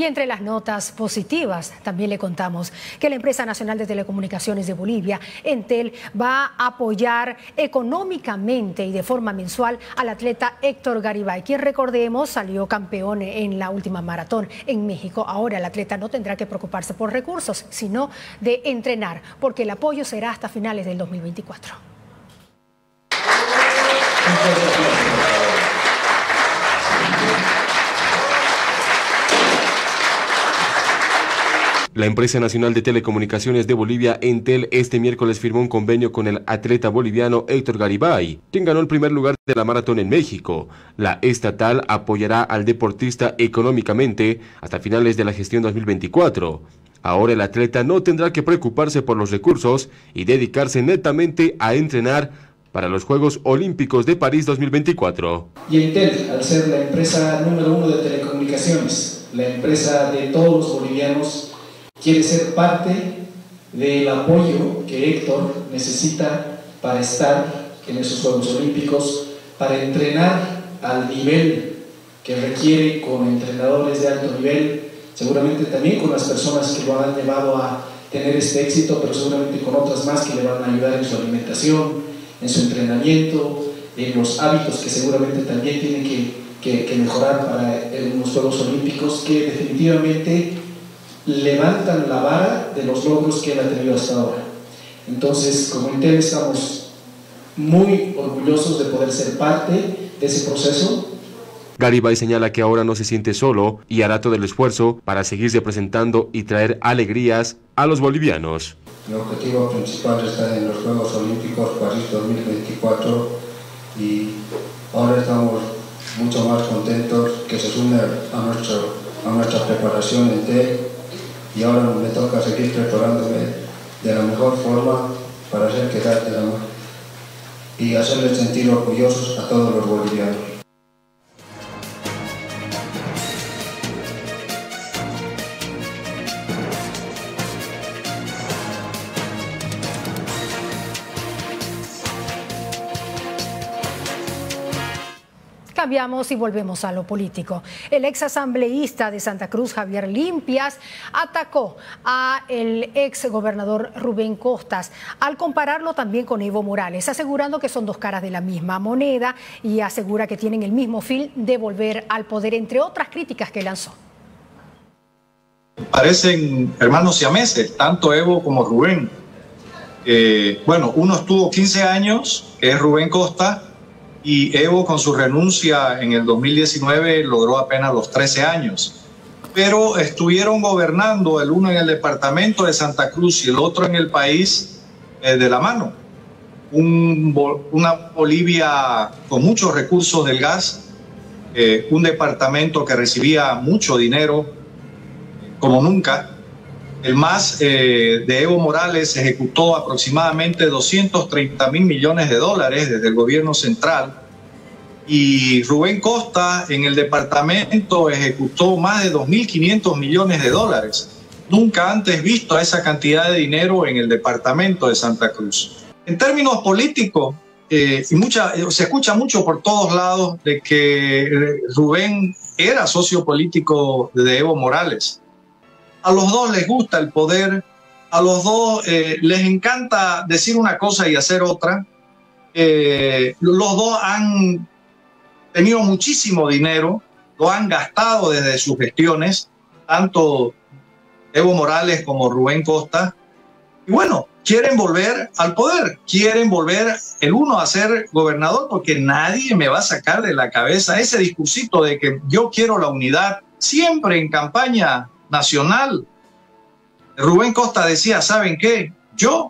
Y entre las notas positivas también le contamos que la empresa nacional de telecomunicaciones de Bolivia, Entel, va a apoyar económicamente y de forma mensual al atleta Héctor Garibay, quien, recordemos, salió campeón en la última maratón en México. Ahora el atleta no tendrá que preocuparse por recursos, sino de entrenar, porque el apoyo será hasta finales del 2024. La empresa nacional de telecomunicaciones de Bolivia, Entel, este miércoles firmó un convenio con el atleta boliviano Héctor Garibay, quien ganó el primer lugar de la maratón en México. La estatal apoyará al deportista económicamente hasta finales de la gestión 2024. Ahora el atleta no tendrá que preocuparse por los recursos y dedicarse netamente a entrenar para los Juegos Olímpicos de París 2024. Y Entel, al ser la empresa número 1 de telecomunicaciones, la empresa de todos los bolivianos, quiere ser parte del apoyo que Héctor necesita para estar en esos Juegos Olímpicos, para entrenar al nivel que requiere, con entrenadores de alto nivel, seguramente también con las personas que lo han llevado a tener este éxito, pero seguramente con otras más que le van a ayudar en su alimentación, en su entrenamiento, en los hábitos que seguramente también tiene que mejorar para unos Juegos Olímpicos que definitivamente levantan la vara de los logros que él ha tenido hasta ahora. Entonces, como Entel, estamos muy orgullosos de poder ser parte de ese proceso. Garibay señala que ahora no se siente solo y hará todo el esfuerzo para seguir representando y traer alegrías a los bolivianos. Mi objetivo principal está en los Juegos Olímpicos París 2024 y ahora estamos mucho más contentos que se sume a nuestra preparación en Entel. Y ahora me toca seguir preparándome de la mejor forma para hacer quedar de la mano y hacerles sentir orgullosos a todos los bolivianos. Cambiamos y volvemos a lo político. El exasambleísta de Santa Cruz, Javier Limpias, atacó al exgobernador Rubén Costas al compararlo también con Evo Morales, asegurando que son dos caras de la misma moneda y asegura que tienen el mismo fin de volver al poder, entre otras críticas que lanzó. Parecen hermanos siameses, tanto Evo como Rubén. Bueno, uno estuvo 15 años, que es Rubén Costas, y Evo, con su renuncia en el 2019, logró apenas los 13 años. Pero estuvieron gobernando, el uno en el departamento de Santa Cruz y el otro en el país, de la mano. Una Bolivia con muchos recursos del gas, un departamento que recibía mucho dinero, como nunca. El MAS de Evo Morales ejecutó aproximadamente 230.000 millones de dólares desde el gobierno central, y Rubén Costa en el departamento ejecutó más de 2.500 millones de dólares. Nunca antes visto esa cantidad de dinero en el departamento de Santa Cruz. En términos políticos, se escucha mucho por todos lados de que Rubén era socio político de Evo Morales. A los dos les gusta el poder, a los dos les encanta decir una cosa y hacer otra. Los dos han tenido muchísimo dinero, lo han gastado desde sus gestiones, tanto Evo Morales como Rubén Costa. Y bueno, quieren volver al poder, quieren volver el uno a ser gobernador, porque nadie me va a sacar de la cabeza ese discursito de que yo quiero la unidad, siempre en campaña nacional. Rubén Costa decía, ¿saben qué? Yo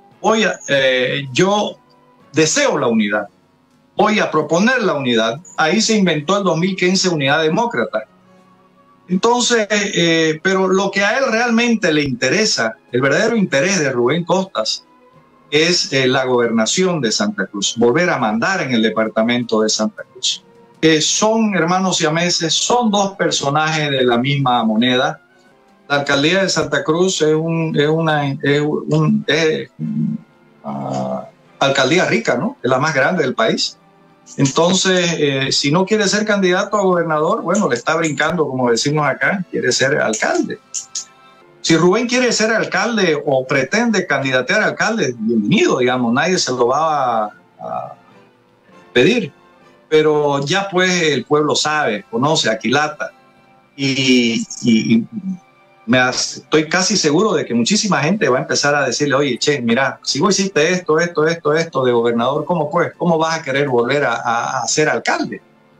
deseo la unidad, voy a proponer la unidad. Ahí se inventó el 2015 Unidad Demócrata. Entonces, pero lo que a él realmente le interesa, el verdadero interés de Rubén Costas, es la gobernación de Santa Cruz, volver a mandar en el departamento de Santa Cruz. Son hermanos siameses, son dos personajes de la misma moneda. La alcaldía de Santa Cruz es una alcaldía rica, ¿no? Es la más grande del país. Entonces, si no quiere ser candidato a gobernador, bueno, le está brincando, como decimos acá, quiere ser alcalde. Si Rubén quiere ser alcalde o pretende candidatear a alcalde, bienvenido, digamos, nadie se lo va a pedir. Pero ya pues el pueblo sabe, conoce, aquilata. Y estoy casi seguro de que muchísima gente va a empezar a decirle, oye, che, mira, si vos hiciste esto de gobernador, ¿cómo pues? ¿Cómo vas a querer volver a ser alcalde?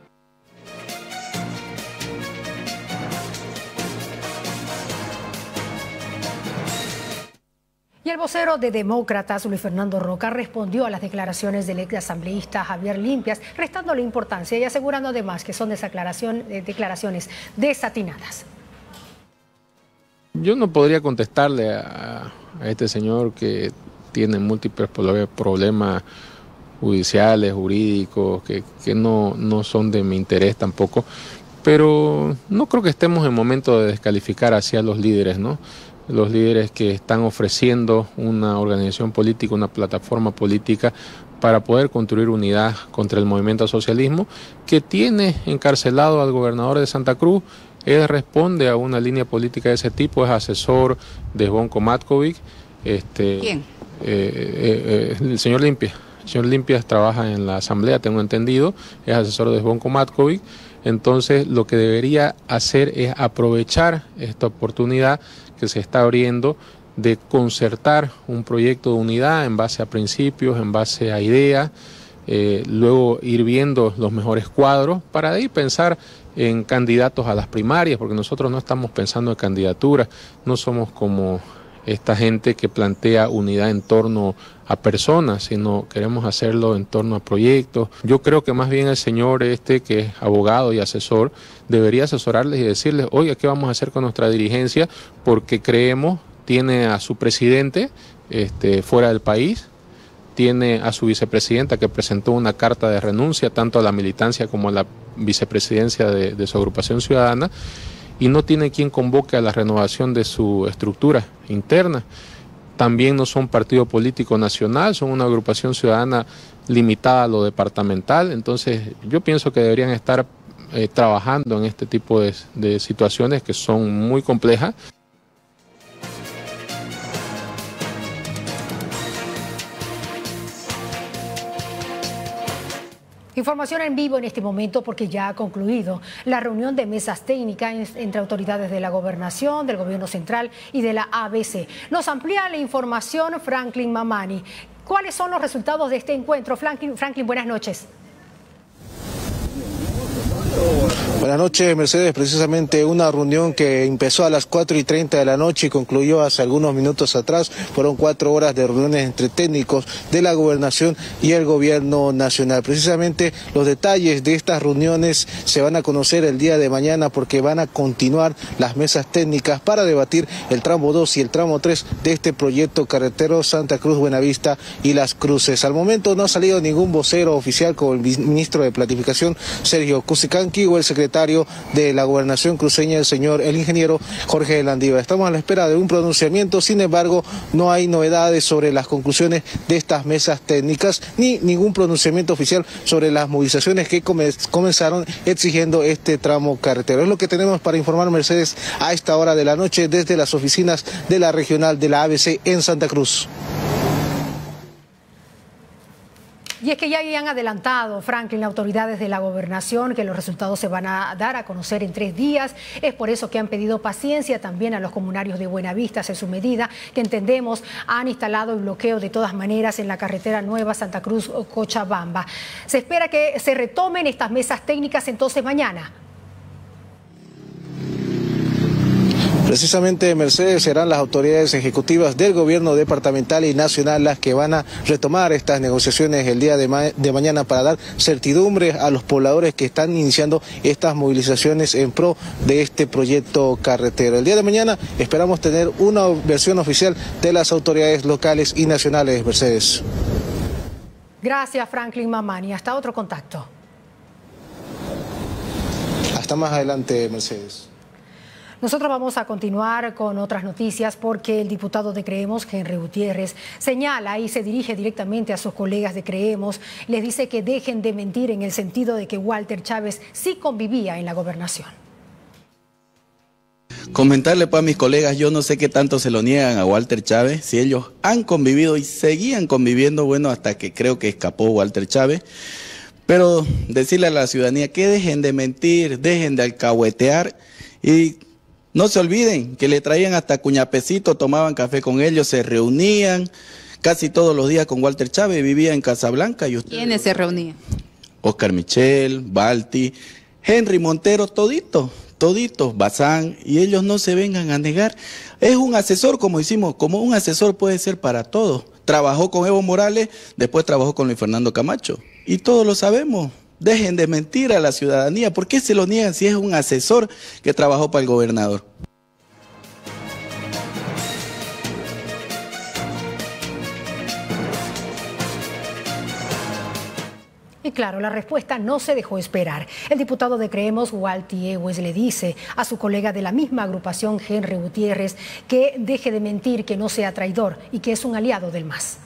Y el vocero de Demócratas, Luis Fernando Roca, respondió a las declaraciones del ex asambleísta Javier Limpias, restándole importancia y asegurando además que son declaraciones desatinadas. Yo no podría contestarle a este señor que tiene múltiples problemas judiciales, jurídicos, que no son de mi interés tampoco, pero no creo que estemos en momento de descalificar hacia los líderes, ¿no? Los líderes que están ofreciendo una organización política, una plataforma política para poder construir unidad contra el movimiento al socialismo, que tiene encarcelado al gobernador de Santa Cruz. Él responde a una línea política de ese tipo, es asesor de Zvonko Matković. ¿Quién? El señor Limpias. El señor Limpias trabaja en la asamblea, tengo entendido, es asesor de Zvonko Matković. Entonces, lo que debería hacer es aprovechar esta oportunidad que se está abriendo de concertar un proyecto de unidad en base a principios, en base a ideas, luego ir viendo los mejores cuadros para de ahí pensar en candidatos a las primarias, porque nosotros no estamos pensando en candidaturas, no somos como esta gente que plantea unidad en torno a personas, sino queremos hacerlo en torno a proyectos. Yo creo que más bien el señor que es abogado y asesor, debería asesorarles y decirles, oye, ¿qué vamos a hacer con nuestra dirigencia? Porque creemos, tiene a su presidente fuera del país, tiene a su vicepresidenta que presentó una carta de renuncia tanto a la militancia como a la vicepresidencia de su agrupación ciudadana, y no tiene quien convoque a la renovación de su estructura interna. También no son partido político nacional, son una agrupación ciudadana limitada a lo departamental. Entonces yo pienso que deberían estar trabajando en este tipo de situaciones que son muy complejas. Información en vivo en este momento porque ya ha concluido la reunión de mesas técnicas entre autoridades de la Gobernación, del Gobierno Central y de la ABC. Nos amplía la información Franklin Mamani. ¿Cuáles son los resultados de este encuentro? Franklin, buenas noches. Buenas noches, Mercedes. Precisamente una reunión que empezó a las 4:30 de la noche y concluyó hace algunos minutos atrás. Fueron 4 horas de reuniones entre técnicos de la Gobernación y el Gobierno Nacional. Precisamente los detalles de estas reuniones se van a conocer el día de mañana porque van a continuar las mesas técnicas para debatir el tramo 2 y el tramo 3 de este proyecto carretero Santa Cruz, Buenavista y Las Cruces. Al momento no ha salido ningún vocero oficial como el ministro de Planificación, Sergio Cusicanqui, o el secretario de la Gobernación cruceña, el ingeniero Jorge Landiva. Estamos a la espera de un pronunciamiento, sin embargo, no hay novedades sobre las conclusiones de estas mesas técnicas, ni ningún pronunciamiento oficial sobre las movilizaciones que comenzaron exigiendo este tramo carretero. Es lo que tenemos para informar, Mercedes, a esta hora de la noche desde las oficinas de la regional de la ABC en Santa Cruz. Y es que ya habían adelantado, Franklin, las autoridades de la Gobernación, que los resultados se van a dar a conocer en 3 días. Es por eso que han pedido paciencia también a los comunarios de Buenavista en su medida, que entendemos han instalado el bloqueo de todas maneras en la carretera nueva Santa Cruz-Cochabamba. Se espera que se retomen estas mesas técnicas entonces mañana. Precisamente, Mercedes, serán las autoridades ejecutivas del gobierno departamental y nacional las que van a retomar estas negociaciones el día de mañana para dar certidumbre a los pobladores que están iniciando estas movilizaciones en pro de este proyecto carretero. El día de mañana esperamos tener una versión oficial de las autoridades locales y nacionales, Mercedes. Gracias, Franklin Mamani. Hasta otro contacto. Hasta más adelante, Mercedes. Nosotros vamos a continuar con otras noticias porque el diputado de Creemos, Henry Gutiérrez, señala y se dirige directamente a sus colegas de Creemos. Les dice que dejen de mentir en el sentido de que Walter Chávez sí convivía en la gobernación. Comentarle pues a mis colegas, yo no sé qué tanto se lo niegan a Walter Chávez, si ellos han convivido y seguían conviviendo, bueno, hasta que creo que escapó Walter Chávez. Pero decirle a la ciudadanía que dejen de mentir, dejen de alcahuetear y no se olviden que le traían hasta cuñapecito, tomaban café con ellos, se reunían casi todos los días con Walter Chávez, vivía en Casablanca. Y ¿Quiénes se reunían? Oscar Michel, Balti, Henry Montero, toditos, Bazán, y ellos no se vengan a negar. Es un asesor, como hicimos, como un asesor puede ser para todos. Trabajó con Evo Morales, después trabajó con Luis Fernando Camacho, y todos lo sabemos. Dejen de mentir a la ciudadanía. ¿Por qué se lo niegan si es un asesor que trabajó para el gobernador? Y claro, la respuesta no se dejó esperar. El diputado de Creemos, Walty Ewes, le dice a su colega de la misma agrupación, Henry Gutiérrez, que deje de mentir, que no sea traidor y que es un aliado del MAS.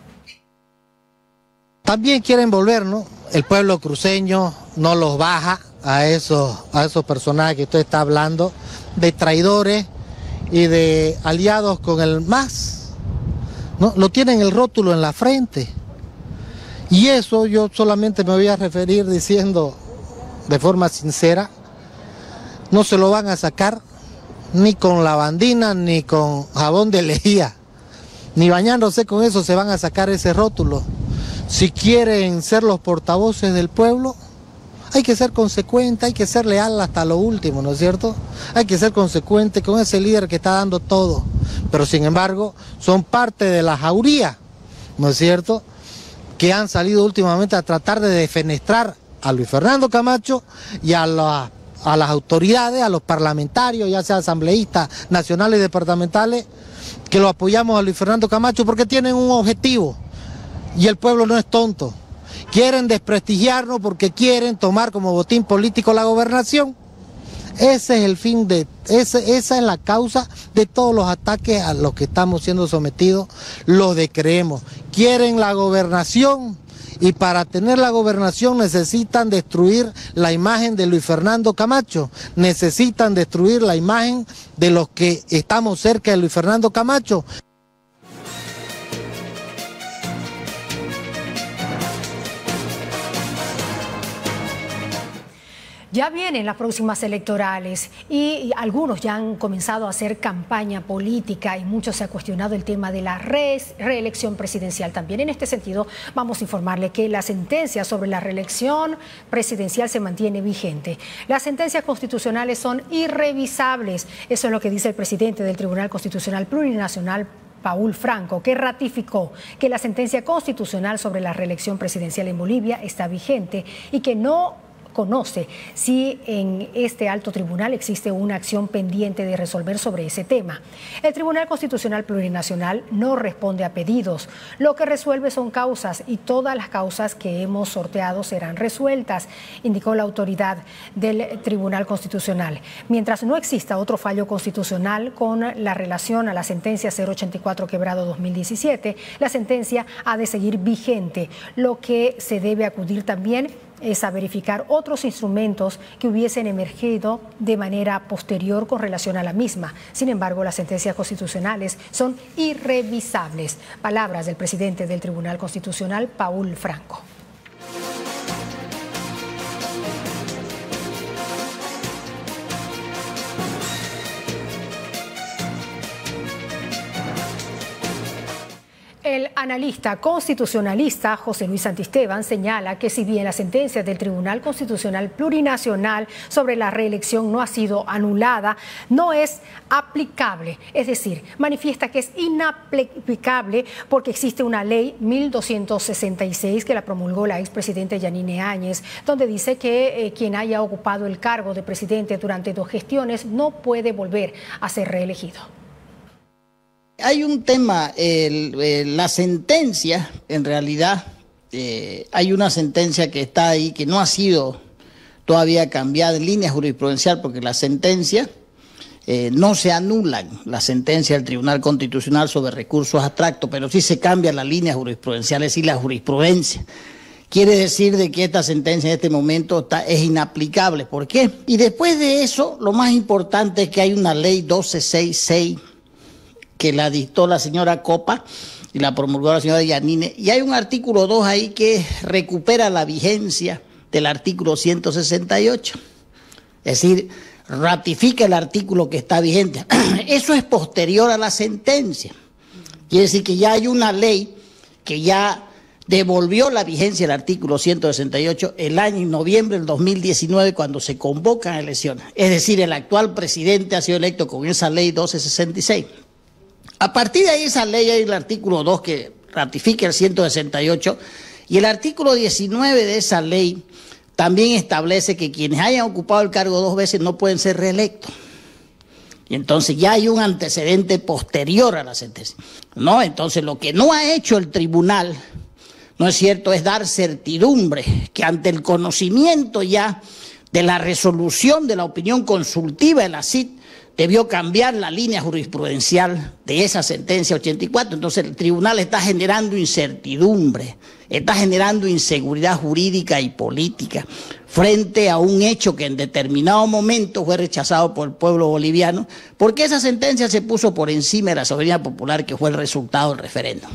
También quieren volver, ¿no? El pueblo cruceño no los baja a esos personajes que usted está hablando, de traidores y de aliados con el MAS, ¿no? Lo tienen el rótulo en la frente. Y eso yo solamente me voy a referir diciendo de forma sincera, no se lo van a sacar ni con lavandina ni con jabón de lejía, ni bañándose con eso se van a sacar ese rótulo. Si quieren ser los portavoces del pueblo, hay que ser consecuente, hay que ser leal hasta lo último, ¿no es cierto? Hay que ser consecuente con ese líder que está dando todo, pero sin embargo son parte de la jauría, ¿no es cierto?, que han salido últimamente a tratar de defenestrar a Luis Fernando Camacho y a las autoridades, a los parlamentarios, ya sea asambleístas nacionales y departamentales, que lo apoyamos a Luis Fernando Camacho porque tienen un objetivo. Y el pueblo no es tonto. Quieren desprestigiarnos porque quieren tomar como botín político la gobernación. Ese es el fin esa es la causa de todos los ataques a los que estamos siendo sometidos los de Creemos. Quieren la gobernación y para tener la gobernación necesitan destruir la imagen de Luis Fernando Camacho, necesitan destruir la imagen de los que estamos cerca de Luis Fernando Camacho. Ya vienen las próximas electorales y algunos ya han comenzado a hacer campaña política y mucho se ha cuestionado el tema de la reelección presidencial. También en este sentido vamos a informarle que la sentencia sobre la reelección presidencial se mantiene vigente. Las sentencias constitucionales son irrevisables. Eso es lo que dice el presidente del Tribunal Constitucional Plurinacional, Paul Franco, que ratificó que la sentencia constitucional sobre la reelección presidencial en Bolivia está vigente y que no conoce si en este alto tribunal existe una acción pendiente de resolver sobre ese tema. El Tribunal Constitucional Plurinacional no responde a pedidos. Lo que resuelve son causas y todas las causas que hemos sorteado serán resueltas, indicó la autoridad del Tribunal Constitucional. Mientras no exista otro fallo constitucional con la relación a la sentencia 084/2017, la sentencia ha de seguir vigente. Lo que se debe acudir también es a verificar otros instrumentos que hubiesen emergido de manera posterior con relación a la misma. Sin embargo, las sentencias constitucionales son irrevisables. Palabras del presidente del Tribunal Constitucional, Paul Franco. El analista constitucionalista José Luis Santisteban señala que si bien la sentencia del Tribunal Constitucional Plurinacional sobre la reelección no ha sido anulada, no es aplicable. Es decir, manifiesta que es inaplicable porque existe una ley 1266 que la promulgó la expresidenta Yanine Áñez, donde dice que quien haya ocupado el cargo de presidente durante 2 gestiones no puede volver a ser reelegido. Hay un tema, la sentencia, en realidad, hay una sentencia que está ahí que no ha sido todavía cambiada en línea jurisprudencial porque la sentencia no se anulan las sentencias del Tribunal Constitucional sobre recursos abstractos, pero sí se cambian las líneas jurisprudenciales y la jurisprudencia. Quiere decir de que esta sentencia en este momento es inaplicable. ¿Por qué? Y después de eso, lo más importante es que hay una ley 1266 que la dictó la señora Copa y la promulgó la señora Yanine, y hay un artículo 2 ahí que recupera la vigencia del artículo 168. Es decir, ratifica el artículo que está vigente. Eso es posterior a la sentencia. Quiere decir que ya hay una ley que ya devolvió la vigencia del artículo 168 el año en noviembre del 2019 cuando se convocan elecciones. Es decir, el actual presidente ha sido electo con esa ley 1266. A partir de ahí esa ley hay el artículo 2 que ratifica el 168 y el artículo 19 de esa ley también establece que quienes hayan ocupado el cargo 2 veces no pueden ser reelectos. Y entonces ya hay un antecedente posterior a la sentencia. No, entonces lo que no ha hecho el tribunal, no es cierto, es dar certidumbre que ante el conocimiento ya de la resolución de la opinión consultiva de la CID debió cambiar la línea jurisprudencial de esa sentencia 84. Entonces el tribunal está generando incertidumbre, está generando inseguridad jurídica y política frente a un hecho que en determinado momento fue rechazado por el pueblo boliviano, porque esa sentencia se puso por encima de la soberanía popular que fue el resultado del referéndum.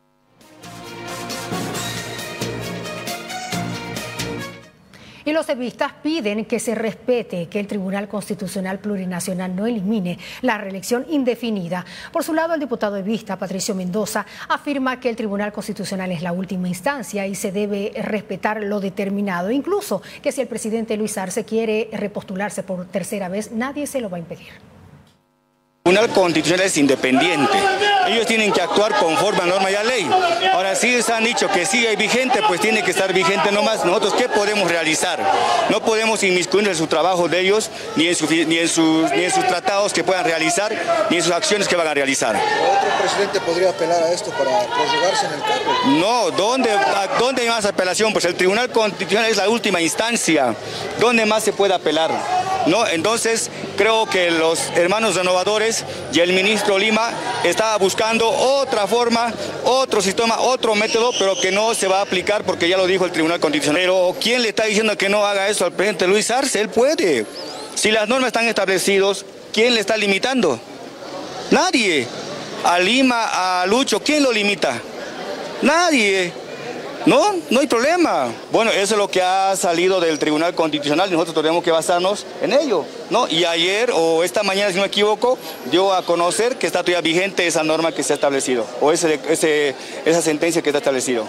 Y los evistas piden que se respete que el Tribunal Constitucional Plurinacional no elimine la reelección indefinida. Por su lado, el diputado evista Patricio Mendoza afirma que el Tribunal Constitucional es la última instancia y se debe respetar lo determinado. Incluso que si el presidente Luis Arce quiere repostularse por tercera vez, nadie se lo va a impedir. El Tribunal Constitucional es independiente, ellos tienen que actuar conforme a norma y a ley. Ahora, si ellos han dicho que sigue vigente, pues tiene que estar vigente nomás. Nosotros, ¿qué podemos realizar? No podemos inmiscuir en su trabajo de ellos, ni en sus tratados que puedan realizar, ni en sus acciones que van a realizar. ¿Otro presidente podría apelar a esto para prorrogarse en el cargo? No, ¿dónde hay más apelación? Pues el Tribunal Constitucional es la última instancia. ¿Dónde más se puede apelar? ¿No? Entonces, creo que los hermanos renovadores y el ministro Lima estaba buscando otra forma, otro sistema, otro método, pero que no se va a aplicar porque ya lo dijo el Tribunal Constitucional. Pero ¿quién le está diciendo que no haga eso al presidente Luis Arce? Él puede. Si las normas están establecidas, ¿quién le está limitando? Nadie. A Lima, a Lucho, ¿quién lo limita? Nadie. No hay problema. Bueno, eso es lo que ha salido del Tribunal Constitucional y nosotros tenemos que basarnos en ello, ¿no? Y ayer o esta mañana, si no me equivoco, dio a conocer que está todavía vigente esa norma que se ha establecido, o esa sentencia que está establecido.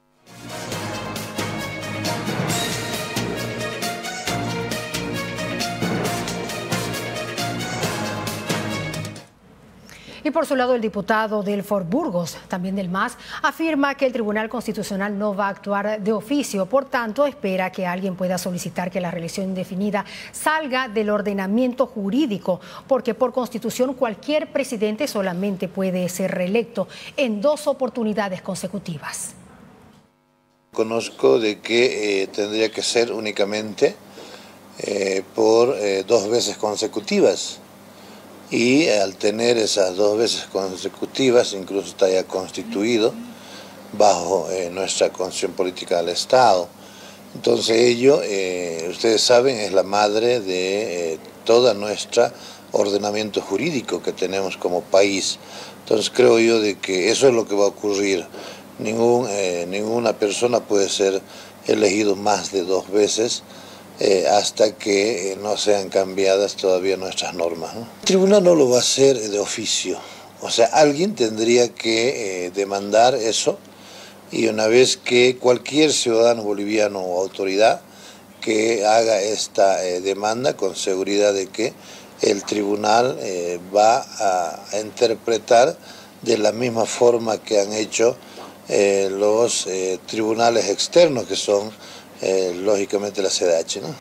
Y por su lado, el diputado del Fort Burgos, también del MAS, afirma que el Tribunal Constitucional no va a actuar de oficio. Por tanto, espera que alguien pueda solicitar que la reelección indefinida salga del ordenamiento jurídico, porque por Constitución cualquier presidente solamente puede ser reelecto en 2 oportunidades consecutivas. Conozco de que tendría que ser únicamente por 2 veces consecutivas. Y al tener esas 2 veces consecutivas, incluso está ya constituido bajo nuestra Constitución Política del Estado. Entonces ello, ustedes saben, es la madre de todo nuestro ordenamiento jurídico que tenemos como país. Entonces creo yo de que eso es lo que va a ocurrir. Ninguna persona puede ser elegido más de 2 veces. Hasta que no sean cambiadas todavía nuestras normas, ¿no? El tribunal no lo va a hacer de oficio, o sea, alguien tendría que demandar eso, y una vez que cualquier ciudadano boliviano o autoridad que haga esta demanda, con seguridad de que el tribunal va a interpretar de la misma forma que han hecho los tribunales externos, que son lógicamente la CEDH, ¿no?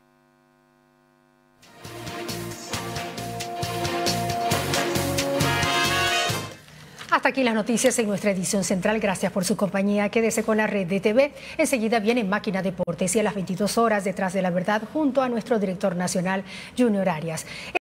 Hasta aquí las noticias en nuestra edición central. Gracias por su compañía. Quédese con la red de TV. Enseguida viene Máquina Deportes y a las 22 horas Detrás de la Verdad junto a nuestro director nacional, Junior Arias.